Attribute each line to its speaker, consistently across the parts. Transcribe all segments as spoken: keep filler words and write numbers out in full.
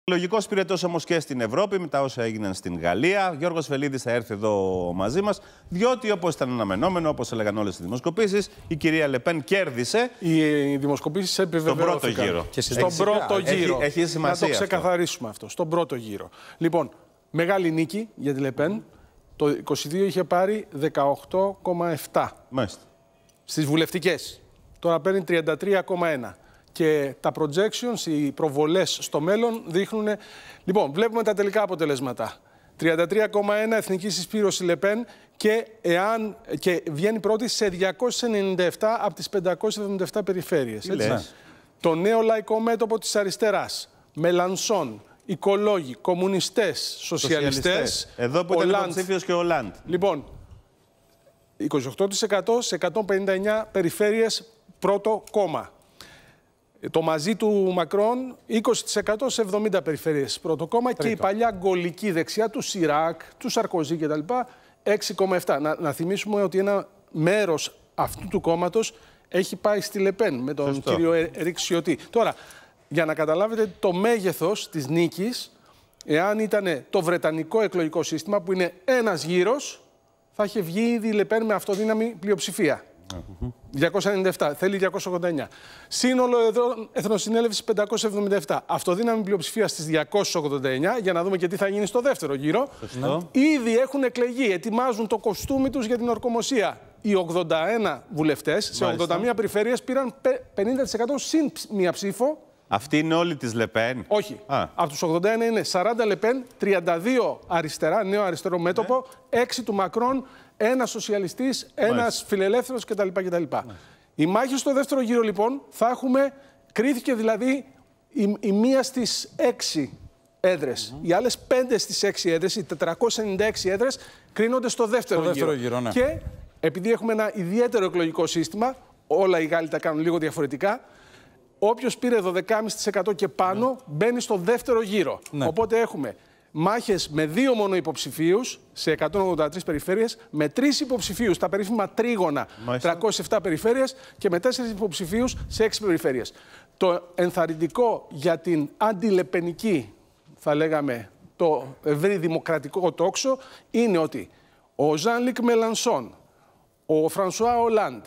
Speaker 1: Λογικός πυρετός όμως και στην Ευρώπη, μετά όσα έγιναν στην Γαλλία. Γιώργος Βελίδης θα έρθει εδώ μαζί μας, διότι όπως ήταν αναμενόμενο, όπως έλεγαν όλες οι δημοσκοπήσεις, η κυρία Λεπέν κέρδισε.
Speaker 2: Οι δημοσκοπήσεις επιβεβαιώθηκαν.
Speaker 1: Στον πρώτο γύρο.
Speaker 2: Και στον πρώτο γύρο.
Speaker 1: Έχει, έχει σημασία.
Speaker 2: Να το ξεκαθαρίσουμε αυτό. αυτό. Στον πρώτο γύρο. Λοιπόν, μεγάλη νίκη για τη Λεπέν. Το είκοσι δύο είχε πάρει δεκαοκτώ κόμμα επτά.
Speaker 1: Μάλιστα.
Speaker 2: Στις βουλευτικές. Τώρα παίρνει τριάντα τρία κόμμα ένα. Και τα projections, οι προβολές στο μέλλον δείχνουν... Λοιπόν, βλέπουμε τα τελικά αποτελέσματα. τριάντα τρία κόμμα ένα εθνική συσπήρωση Λεπέν και, εάν, και βγαίνει πρώτη σε διακόσιες ενενήντα επτά από τις πεντακόσιες εβδομήντα επτά περιφέρειες. Έτσι. Το νέο λαϊκό μέτωπο της αριστεράς, Μελανσόν, οικολόγοι, κομμουνιστές, σοσιαλιστές.
Speaker 1: σοσιαλιστές. Εδώ που ήταν υποψήφιος και ο Ολάντ.
Speaker 2: Λοιπόν, είκοσι οκτώ τοις εκατό σε εκατόν πενήντα εννιά περιφέρειες πρώτο κόμμα. Το μαζί του Μακρόν, είκοσι τοις εκατό σε εβδομήντα περιφέρειες πρώτο κόμμα. Τρίτο. Και η παλιά γκολική δεξιά του Σιράκ, του Σαρκοζή κτλ. έξι κόμμα επτά. Να, να θυμίσουμε ότι ένα μέρος αυτού του κόμματος έχει πάει στη Λεπέν με τον Σωστό. κύριο Ερικ Σιωτή. Τώρα, για να καταλάβετε το μέγεθος της νίκης, εάν ήταν το βρετανικό εκλογικό σύστημα, που είναι ένας γύρος, θα είχε βγει ήδη η Λεπέν με αυτοδύναμη πλειοψηφία. διακόσια ενενήντα επτά, θέλει διακόσια ογδόντα εννιά. Σύνολο εδώ Εθνοσυνέλευσης πεντακόσια εβδομήντα επτά. Αυτοδύναμη πλειοψηφία στις διακόσια ογδόντα εννιά, για να δούμε και τι θα γίνει στο δεύτερο γύρο. Σωστό. Ήδη έχουν εκλεγεί, ετοιμάζουν το κοστούμι τους για την ορκομοσία. Οι ογδόντα ένα βουλευτές σε ογδόντα μία περιφέρειες πήραν πενήντα τοις εκατό συν μία ψήφο.
Speaker 1: Αυτή είναι όλη της Λεπέν.
Speaker 2: Όχι. Α. Από τους ογδόντα ένα είναι σαράντα Λεπέν, τριάντα δύο αριστερά, νέο αριστερό μέτωπο, ναι. έξι του Μακρόν, ένας σοσιαλιστής, ένας φιλελεύθερος κτλ. κτλ. Η μάχη στο δεύτερο γύρο, λοιπόν, θα έχουμε, κρίθηκε δηλαδή η, η μία στις έξι έδρες. Mm-hmm. Οι άλλες πέντε στις έξι έδρες, οι τετρακόσιες ενενήντα έξι έδρες, κρίνονται στο δεύτερο, στο δεύτερο γύρο. γύρο ναι. Και επειδή έχουμε ένα ιδιαίτερο εκλογικό σύστημα, όλα οι Γάλλοι τα κάνουν λίγο διαφορετικά, όποιος πήρε δώδεκα κόμμα πέντε τοις εκατό και πάνω ναι. μπαίνει στο δεύτερο γύρο. Ναι. Οπότε έχουμε μάχες με δύο μόνο υποψηφίους σε εκατόν ογδόντα τρεις περιφέρειες, με τρεις υποψηφίους, τα περίφημα τρίγωνα, Μάλιστα. τριακόσιες επτά περιφέρειες και με τέσσερις υποψηφίους σε έξι περιφέρειες. Το ενθαρρυντικό για την αντιλεπενική, θα λέγαμε, το ευρύ δημοκρατικό τόξο, είναι ότι ο Ζαν-Λουκ Μελανσόν, ο Φρανσουά Ολάντ,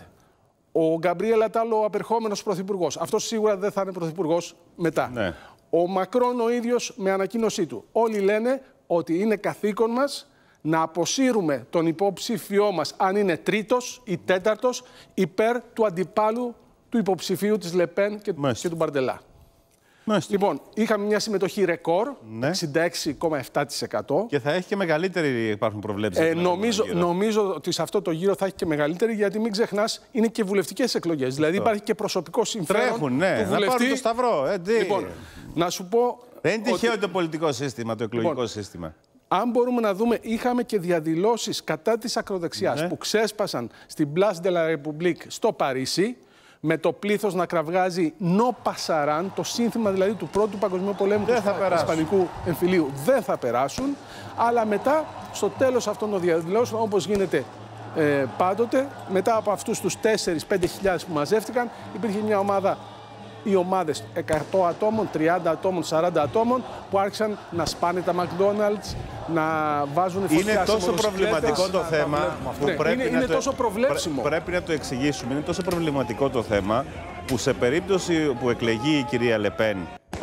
Speaker 2: ο Γκαμπριέλ Ατάλ, ο απερχόμενος πρωθυπουργός, αυτός σίγουρα δεν θα είναι πρωθυπουργός μετά. Ναι. Ο Μακρόν ο ίδιος με ανακοίνωσή του. Όλοι λένε ότι είναι καθήκον μας να αποσύρουμε τον υποψήφιό μας, αν είναι τρίτος ή τέταρτος, υπέρ του αντιπάλου του υποψηφίου της Λεπέν και, και του Μπαρντελά. Μάλιστα. Λοιπόν, είχαμε μια συμμετοχή ρεκόρ, ναι. εξήντα έξι κόμμα επτά τοις εκατό.
Speaker 1: Και θα έχει και μεγαλύτερη, υπάρχουν προβλέψεις.
Speaker 2: Ε, νομίζω, νομίζω ότι σε αυτό το γύρο θα έχει και μεγαλύτερη, γιατί μην ξεχνάς, είναι και βουλευτικές εκλογές. Δηλαδή υπάρχει και προσωπικό συμφέρον.
Speaker 1: Τρέχουν, ναι.
Speaker 2: Του βουλευτή.
Speaker 1: Να πάρουν το σταυρό. Ε,
Speaker 2: λοιπόν, να σου πω.
Speaker 1: Δεν είναι τυχαίο ότι... το πολιτικό σύστημα, το εκλογικό λοιπόν, σύστημα.
Speaker 2: Αν μπορούμε να δούμε, είχαμε και διαδηλώσεις κατά της ακροδεξιάς ναι. που ξέσπασαν στην Place de la République στο Παρίσι, με το πλήθος να κραυγάζει «No pasarán», το σύνθημα δηλαδή του Πρώτου Παγκοσμίου Πολέμου του Ισπανικού εμφυλίου, δεν θα περάσουν. Αλλά μετά, στο τέλος αυτών των διαδηλώσεων, όπως γίνεται ε, πάντοτε, μετά από αυτούς τους τέσσερις με πέντε χιλιάδες που μαζεύτηκαν, υπήρχε μια ομάδα, οι ομάδες εκατό ατόμων, τριάντα ατόμων, σαράντα ατόμων, που άρχισαν να σπάνε τα McDonald's, να βάζουν φωτιά.
Speaker 1: Είναι τόσο προβληματικό το θέμα που
Speaker 2: ναι,
Speaker 1: πρέπει,
Speaker 2: είναι,
Speaker 1: να
Speaker 2: είναι
Speaker 1: το,
Speaker 2: τόσο προβλέψιμο.
Speaker 1: Πρέ, πρέπει να το εξηγήσουμε. Είναι τόσο προβληματικό το θέμα που σε περίπτωση που εκλεγεί η κυρία Λεπέν,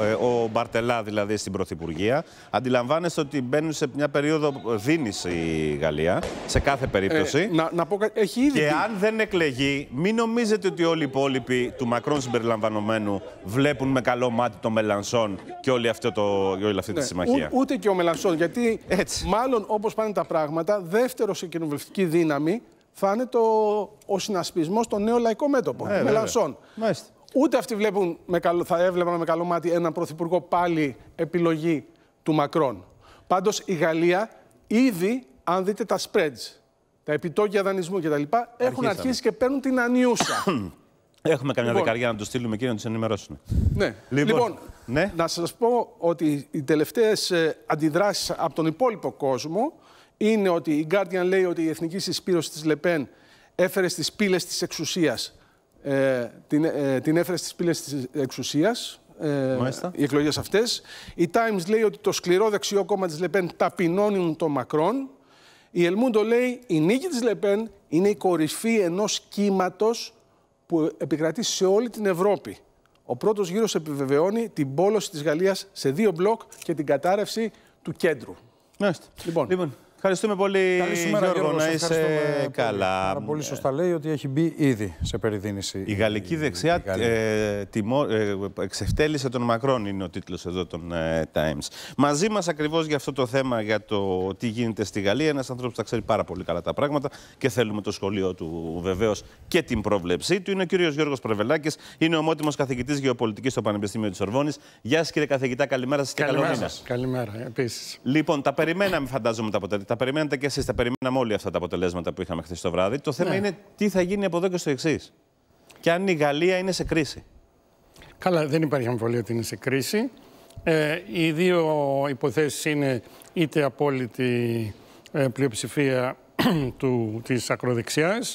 Speaker 1: ο Μπαρτελά δηλαδή στην Πρωθυπουργία, αντιλαμβάνεστε ότι μπαίνουν σε μια περίοδο δίνης η Γαλλία, σε κάθε περίπτωση.
Speaker 2: Ε, να, να πω, έχει ήδη
Speaker 1: και
Speaker 2: δει.
Speaker 1: αν δεν εκλεγεί, μην νομίζετε ότι όλοι οι υπόλοιποι του Μακρόν συμπεριλαμβανομένου βλέπουν με καλό μάτι τον Μελανσόν και όλη αυτή, το, όλη αυτή ναι, τη συμμαχία.
Speaker 2: Ού, ούτε και ο Μελανσόν, γιατί Έτσι. μάλλον όπως πάνε τα πράγματα, δεύτερο σε κοινοβουλευτική δύναμη θα είναι το, ο συνασπισμός στο νέο λαϊκό μέτωπο, ε, Μελανσόν. Ούτε αυτοί βλέπουν με καλό, θα έβλεπαν με καλό μάτι έναν πρωθυπουργό πάλι επιλογή του Μακρόν. Πάντως η Γαλλία ήδη, αν δείτε τα spreads, τα επιτόκια δανεισμού κτλ., έχουν αρχίσει και παίρνουν την ανιούσα.
Speaker 1: Έχουμε καμιά
Speaker 2: λοιπόν,
Speaker 1: δεκαριά να τους στείλουμε και να τους ενημερώσουν.
Speaker 2: Ναι. Λοιπόν, λοιπόν ναι. να σας πω ότι οι τελευταίες ε, αντιδράσεις από τον υπόλοιπο κόσμο είναι ότι η Guardian λέει ότι η εθνική συσπήρωση της Λεπέν έφερε στις πύλες της εξουσίας. Ε, την, ε, την έφερε στις πύλες της εξουσίας ε, οι εκλογές αυτές. Η Times λέει ότι το σκληρό δεξιό κόμμα της Λεπέν ταπεινώνουν τον Μακρόν. Η Ελμούντο λέει η νίκη της Λεπέν είναι η κορυφή ενός κύματος που επικρατεί σε όλη την Ευρώπη. Ο πρώτος γύρος επιβεβαιώνει την πόλωση της Γαλλίας σε δύο μπλοκ και την κατάρρευση του κέντρου.
Speaker 1: Μάλιστα.
Speaker 2: Λοιπόν.
Speaker 1: λοιπόν. Ευχαριστούμε πολύ,
Speaker 3: Καλησπέρα,
Speaker 1: Γιώργο,
Speaker 3: Γιώργο,
Speaker 1: να είσαι καλά.
Speaker 3: Πολύ. πολύ σωστά λέει ότι έχει μπει ήδη σε περιδίνηση.
Speaker 1: Η γαλλική η, δεξιά η ε, τιμώ, ε, εξευτέλισε τον Μακρόν, είναι ο τίτλος εδώ των ε, Times. Μαζί μας ακριβώς για αυτό το θέμα, για το τι γίνεται στη Γαλλία, ένας άνθρωπος που τα ξέρει πάρα πολύ καλά τα πράγματα και θέλουμε το σχολείο του βεβαίως και την πρόβλεψή του. Είναι ο κύριος Γιώργος Πρεβελάκης, είναι ομότιμος καθηγητής γεωπολιτικής στο Πανεπιστήμιο της Σορβόνης. Γεια σας κύριε καθηγητά, καλημέρα σας και καλό μήνα.
Speaker 2: Καλημέρα, επίσης.
Speaker 1: Λοιπόν, τα περιμέναμε, φαντάζομαι τα αποτελέσματα. Τα περιμένατε και εσείς, τα περιμέναμε όλοι αυτά τα αποτελέσματα που είχαμε χθες το βράδυ. Το θέμα ναι. είναι τι θα γίνει από εδώ και στο εξής. Και αν η Γαλλία είναι σε κρίση.
Speaker 4: Καλά, δεν υπάρχει αμφιβολία ότι είναι σε κρίση. Ε, οι δύο υποθέσεις είναι είτε απόλυτη ε, πλειοψηφία του, της ακροδεξιάς,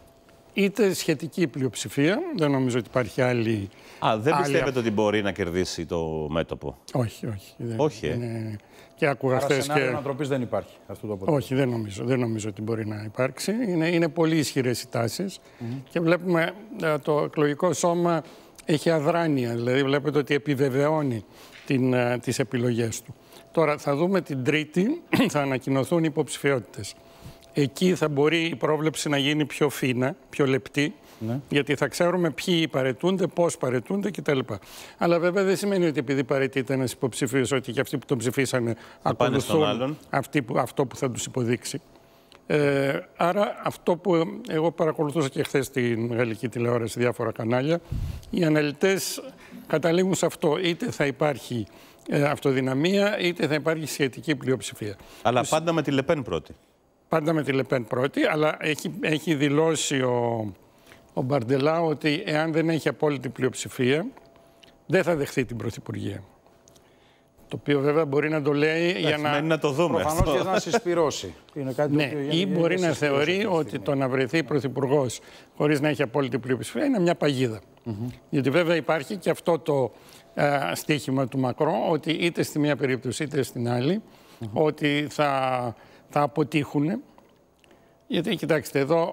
Speaker 4: είτε σχετική πλειοψηφία. Δεν νομίζω ότι υπάρχει άλλη.
Speaker 1: Α, δεν
Speaker 4: άλλη...
Speaker 1: πιστεύετε ότι μπορεί να κερδίσει το μέτωπο?
Speaker 4: Όχι, όχι. Δεν,
Speaker 1: όχι. Ε.
Speaker 4: Είναι... Και άκουγα
Speaker 3: Άρα
Speaker 4: χθες
Speaker 3: σενάριο
Speaker 4: και...
Speaker 3: ανατροπής δεν υπάρχει αυτό το αποτέλεσμα.
Speaker 4: Όχι, δεν νομίζω, δεν νομίζω ότι μπορεί να υπάρξει. Είναι, είναι πολύ ισχυρές οι τάσεις mm-hmm. και βλέπουμε το εκλογικό σώμα έχει αδράνεια, δηλαδή βλέπετε ότι επιβεβαιώνει την, τις επιλογές του. Τώρα θα δούμε την Τρίτη, θα ανακοινωθούν οι υποψηφιότητες. Εκεί θα μπορεί η πρόβλεψη να γίνει πιο φίνα, πιο λεπτή, ναι. γιατί θα ξέρουμε ποιοι παραιτούνται, πώς παραιτούνται κτλ. Αλλά βέβαια δεν σημαίνει ότι επειδή παραιτείται ένας υποψήφιος, ότι και αυτοί που τον ψηφίσανε ακολουθούν αυτοί που, αυτό που θα τους υποδείξει. Ε, άρα αυτό που εγώ παρακολουθούσα και χθες στην γαλλική τηλεόραση, διάφορα κανάλια, οι αναλυτές καταλήγουν σε αυτό. Είτε θα υπάρχει ε, αυτοδυναμία, είτε θα υπάρχει σχετική πλειοψηφία.
Speaker 1: Αλλά
Speaker 4: Τους...
Speaker 1: πάντα με τη Λεπέν πρώτη.
Speaker 4: Πάντα με τη Λεπέν πρώτη, αλλά έχει, έχει δηλώσει ο, ο Μπαρντελά ότι εάν δεν έχει απόλυτη πλειοψηφία, δεν θα δεχθεί την πρωθυπουργία. Το οποίο βέβαια μπορεί να το λέει Άχι, για να...
Speaker 1: να το δούμε.
Speaker 3: Προφανώς και να συσπυρώσει. Είναι κάτι
Speaker 4: ναι,
Speaker 3: το
Speaker 4: ή μπορεί να θεωρεί ότι το να βρεθεί πρωθυπουργός χωρίς να έχει απόλυτη πλειοψηφία είναι μια παγίδα. Mm-hmm. Γιατί βέβαια υπάρχει και αυτό το ε, στίχημα του Μακρόν, ότι είτε στη μία περίπτωση είτε στην άλλη, mm-hmm. ότι θα... θα αποτύχουν, γιατί κοιτάξτε εδώ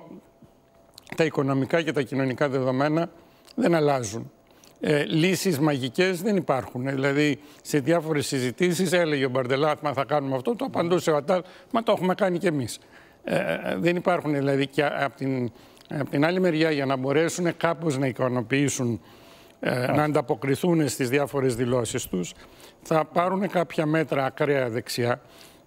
Speaker 4: τα οικονομικά και τα κοινωνικά δεδομένα δεν αλλάζουν. Ε, λύσεις μαγικές δεν υπάρχουν. Δηλαδή σε διάφορες συζητήσεις έλεγε ο Μπαρντελά, μα θα κάνουμε αυτό, το απαντούσε ο Ατάλ, μα το έχουμε κάνει κι εμείς. Ε, δεν υπάρχουν δηλαδή και από την, απ' την άλλη μεριά για να μπορέσουν κάπως να ικανοποιήσουν, ε, να ανταποκριθούν στις διάφορες δηλώσεις τους, θα πάρουν κάποια μέτρα ακραία δεξιά,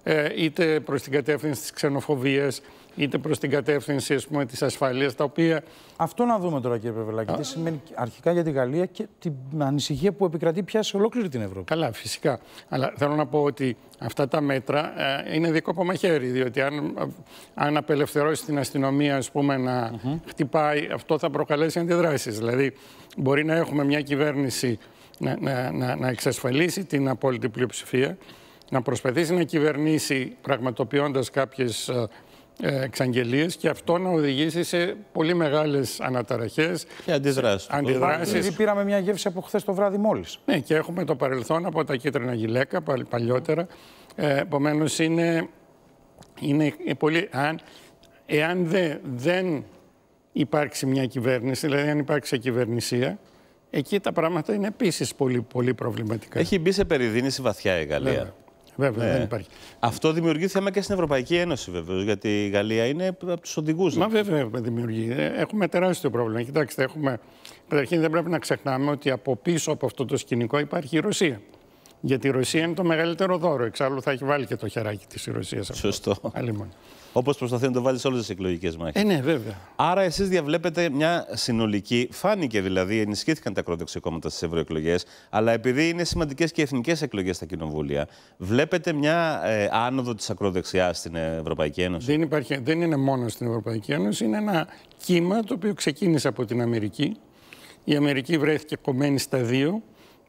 Speaker 4: είτε προς την κατεύθυνση της ξενοφοβίας, είτε προς την κατεύθυνση, ας πούμε, της ασφαλείας, τα οποία...
Speaker 3: Αυτό να δούμε τώρα, κύριε Πρεβελάκη. Τι σημαίνει αρχικά για τη Γαλλία και την ανησυχία που επικρατεί πια σε ολόκληρη την Ευρώπη.
Speaker 4: Καλά, φυσικά. Αλλά θέλω να πω ότι αυτά τα μέτρα ε, είναι δίκοπο μαχαίρι, διότι αν, αν απελευθερώσει την αστυνομία, ας πούμε, να mm-hmm. χτυπάει, αυτό θα προκαλέσει αντιδράσεις. Δηλαδή, μπορεί να έχουμε μια κυβέρνηση να, να, να, να εξασφαλίσει την απόλυτη πλειοψηφία, να προσπαθήσει να κυβερνήσει πραγματοποιώντας κάποιες ε, εξαγγελίες και αυτό να οδηγήσει σε πολύ μεγάλες αναταραχές
Speaker 1: και αντιδράσεις.
Speaker 4: αντιδράσεις.
Speaker 3: Ήδη πήραμε μια γεύση από χθες το βράδυ μόλις.
Speaker 4: Ναι, και έχουμε το παρελθόν από τα κίτρινα γυλαίκα παλιότερα. Ε, επομένως είναι, είναι πολύ... Αν, εάν δε, δεν υπάρξει μια κυβέρνηση, δηλαδή αν υπάρξει κυβερνησία, εκεί τα πράγματα είναι επίσης πολύ, πολύ προβληματικά.
Speaker 1: Έχει μπει σε περιδίνηση βαθιά η Γαλλία.
Speaker 4: Βέβαια. Βέβαια, ναι. δεν υπάρχει.
Speaker 1: Αυτό δημιουργεί θέμα και στην Ευρωπαϊκή Ένωση, βέβαια, γιατί η Γαλλία είναι από τους οδηγούς.
Speaker 4: Μα βέβαια δημιουργεί. Έχουμε τεράστιο πρόβλημα. Κοιτάξτε, έχουμε... καταρχήν δεν πρέπει να ξεχνάμε ότι από πίσω από αυτό το σκηνικό υπάρχει η Ρωσία. Γιατί η Ρωσία είναι το μεγαλύτερο δώρο. Εξάλλου θα έχει βάλει και το χεράκι της η Ρωσία.
Speaker 1: Σωστό. Όπως προσπαθεί να το βάλει σε όλες τις εκλογικές μάχες.
Speaker 4: Ε, ναι, βέβαια.
Speaker 1: Άρα, εσείς διαβλέπετε μια συνολική. Φάνηκε δηλαδή, ενισχύθηκαν τα ακροδεξιά κόμματα στις ευρωεκλογές, αλλά επειδή είναι σημαντικές και εθνικές εκλογές στα κοινοβούλια, βλέπετε μια ε, άνοδο της ακροδεξιάς στην Ευρωπαϊκή Ένωση?
Speaker 4: Δεν, υπάρχει, δεν είναι μόνο στην Ευρωπαϊκή Ένωση, είναι ένα κύμα το οποίο ξεκίνησε από την Αμερική. Η Αμερική βρέθηκε κομμένη στα δύο.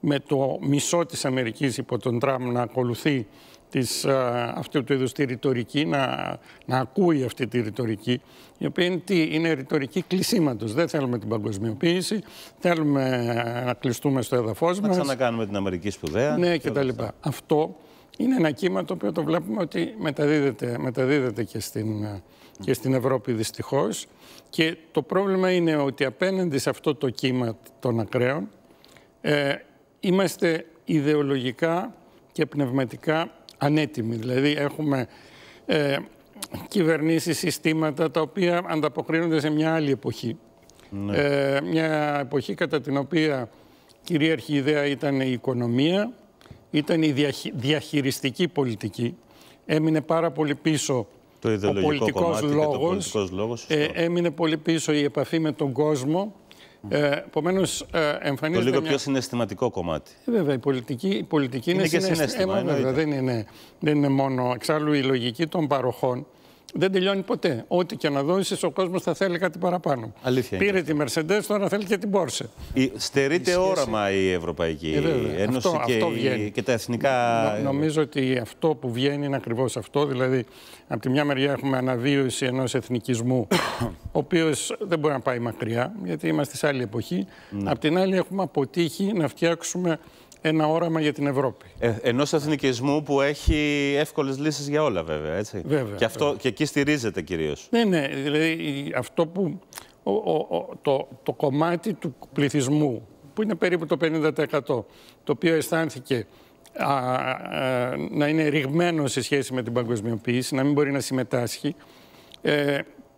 Speaker 4: με το μισό της Αμερικής υπό τον Τραμπ να ακολουθεί της, α, αυτού του είδους τη ρητορική, να, να ακούει αυτή τη ρητορική, η οποία είναι, τι, είναι ρητορική κλεισίματος. Δεν θέλουμε την παγκοσμιοποίηση, θέλουμε να κλειστούμε στο έδαφος μας.
Speaker 1: Να ξανακάνουμε την Αμερική σπουδαία.
Speaker 4: Ναι, και τα λοιπά. Αυτό είναι ένα κύμα το οποίο το βλέπουμε ότι μεταδίδεται, μεταδίδεται και, στην, και στην Ευρώπη δυστυχώς. Και το πρόβλημα είναι ότι απέναντι σε αυτό το κύμα των ακραίων ε, είμαστε ιδεολογικά και πνευματικά ανέτοιμοι. Δηλαδή έχουμε ε, κυβερνήσεις, συστήματα τα οποία ανταποκρίνονται σε μια άλλη εποχή. Ναι. Ε, μια εποχή κατά την οποία κυρίαρχη ιδέα ήταν η οικονομία, ήταν η διαχει... διαχειριστική πολιτική. Έμεινε πάρα πολύ πίσω
Speaker 1: το
Speaker 4: ο πολιτικός λόγος,
Speaker 1: λόγος
Speaker 4: ε, έμεινε πολύ πίσω η επαφή με τον κόσμο. Ε, επομένως, ε, εμφανίζεται
Speaker 1: το λίγο
Speaker 4: μια...
Speaker 1: πιο συναισθηματικό κομμάτι.
Speaker 4: Ε, βέβαια, η πολιτική, η πολιτική είναι,
Speaker 1: είναι και
Speaker 4: συναισθήμα. Ε, βέβαια, δεν, είναι, δεν είναι μόνο. Εξάλλου, η λογική των παροχών δεν τελειώνει ποτέ. Ό,τι και να δώσεις, ο κόσμος θα θέλει κάτι παραπάνω.
Speaker 1: Αλήθεια.
Speaker 4: Πήρε
Speaker 1: είναι.
Speaker 4: τη Mercedes, τώρα θέλει και την Porsche.
Speaker 1: Η... Στερείται η σχέση... όραμα η Ευρωπαϊκή ε, Ένωση
Speaker 4: αυτό,
Speaker 1: και,
Speaker 4: αυτό
Speaker 1: η... και τα εθνικά...
Speaker 4: Νο, νομίζω ότι αυτό που βγαίνει είναι ακριβώς αυτό. Δηλαδή, από τη μια μεριά έχουμε αναβίωση ενός εθνικισμού, ο οποίος δεν μπορεί να πάει μακριά, γιατί είμαστε σε άλλη εποχή. Mm. Απ' την άλλη έχουμε αποτύχει να φτιάξουμε ένα όραμα για την Ευρώπη. Ε,
Speaker 1: ενός εθνικισμού που έχει εύκολες λύσεις για όλα, βέβαια. Έτσι.
Speaker 4: Βέβαια,
Speaker 1: και, αυτό,
Speaker 4: βέβαια.
Speaker 1: και εκεί στηρίζεται κυρίως.
Speaker 4: Ναι, ναι. Δηλαδή αυτό που. Ο, ο, ο, το, το κομμάτι του πληθυσμού, που είναι περίπου το πενήντα τοις εκατό, το οποίο αισθάνθηκε α, α, να είναι ρηγμένο σε σχέση με την παγκοσμιοποίηση, να μην μπορεί να συμμετάσχει, ε,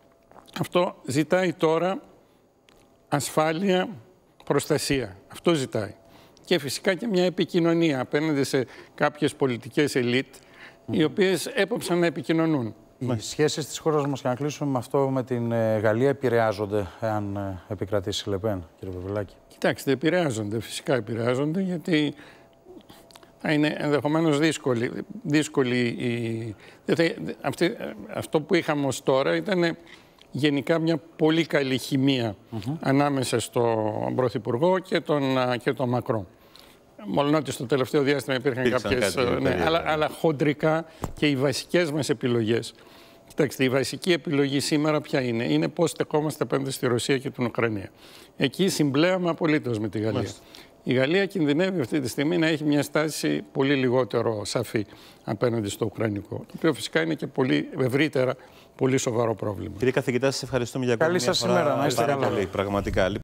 Speaker 4: αυτό ζητάει τώρα ασφάλεια, προστασία. Αυτό ζητάει. Και φυσικά και μια επικοινωνία απέναντι σε κάποιες πολιτικές ελίτ, mm. οι οποίες έπαψαν να επικοινωνούν.
Speaker 3: Οι mm. σχέσεις της χώρας μας, και να κλείσουμε με αυτό, με την ε, Γαλλία επηρεάζονται εάν ε, επικρατήσει η Λεπέν, κύριε Πεπελάκη?
Speaker 4: Κοιτάξτε, επηρεάζονται, φυσικά επηρεάζονται, γιατί θα είναι ενδεχομένως δύσκολη. δύσκολη η... Αυτή, αυτό που είχαμε ως τώρα ήταν γενικά μια πολύ καλή χημεία mm-hmm. ανάμεσα στον Πρωθυπουργό και τον, και τον Μακρόν. Μόλον ότι στο τελευταίο διάστημα υπήρχαν Υπήρξαν κάποιες... Κάτι, ναι, ναι, αλλά, αλλά χοντρικά και οι βασικές μας επιλογές. Κοιτάξτε, η βασική επιλογή σήμερα ποια είναι? Είναι πώς στεκόμαστε απέναντι στη Ρωσία και την Ουκρανία. Εκεί συμπλέαμε απολύτως με τη Γαλλία. Μάλιστα. Η Γαλλία κινδυνεύει αυτή τη στιγμή να έχει μια στάση πολύ λιγότερο σαφή απέναντι στο Ουκρανικό. Το οποίο φυσικά είναι και πολύ ευρύτερα πολύ σοβαρό πρόβλημα.
Speaker 1: Κύριε καθηγητά, σας ευχαριστούμε για ακόμη
Speaker 3: μια φορά. Καλή σας ημέρα, να είστε καλά.
Speaker 1: Πραγματικά.